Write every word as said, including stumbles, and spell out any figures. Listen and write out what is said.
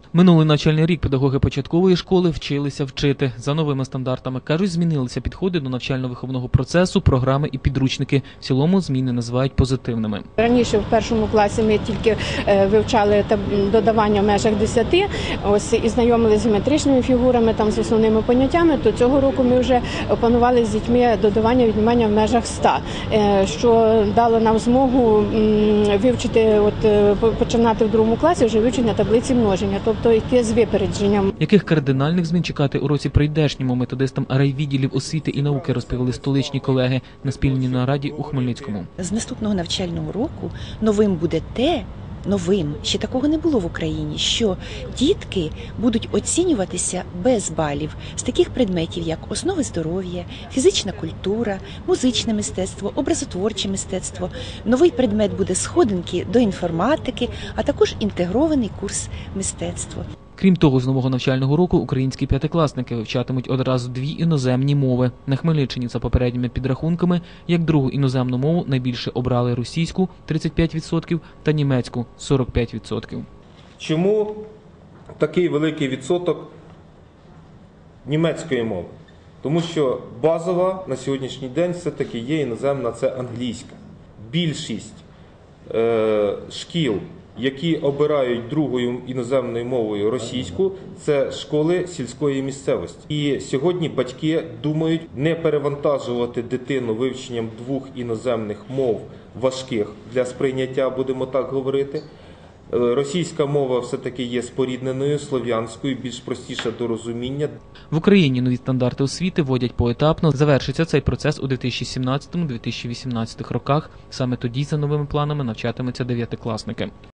Минулий навчальний рік педагоги початкової школи вчилися вчити. За новими стандартами, кажуть, змінилися підходи до навчально-виховного процесу, програми і підручники. В цілому зміни називають позитивними. Раніше в першому класі ми тільки вивчали додавання в межах десяти, ось і знайомилися з геометричними фігурами, там з основними поняттями, то цього року ми вже опанували з дітьми додавання, віднімання в межах ста, що дало нам змогу вивчити, от починати в другому класі вже вивчення таблиці множення, тобто йти з випередженням. Яких кардинальних змін чекати у році прийдешньому методистам райвідділів освіти і науки розповіли столичні колеги на спільній нараді у Хмельницькому. З наступного навчального року новим буде те, новим, ще такого не було в Україні, що дітки будуть оцінюватися без балів з таких предметів, як основи здоров'я, фізична культура, музичне мистецтво, образотворче мистецтво. Новий предмет буде сходинки до інформатики, а також інтегрований курс мистецтва. Крім того, з нового навчального року українські п'ятикласники вивчатимуть одразу дві іноземні мови. На Хмельниччині, за попередніми підрахунками, як другу іноземну мову найбільше обрали російську – тридцять п'ять відсотків та німецьку – сорок п'ять відсотків. Чому такий великий відсоток німецької мови? Тому що базова на сьогоднішній день все-таки є іноземна – це англійська. Більшість е, шкіл, які обирають другою іноземною мовою російську, це школи сільської місцевості. І сьогодні батьки думають не перевантажувати дитину вивченням двох іноземних мов важких для сприйняття, будемо так говорити. Російська мова все-таки є спорідненою, слов'янською, більш простіша до розуміння. В Україні нові стандарти освіти вводять поетапно. Завершиться цей процес у дві тисячі сімнадцятому - дві тисячі вісімнадцятому роках. Саме тоді, за новими планами, навчатимуться дев'ятикласники.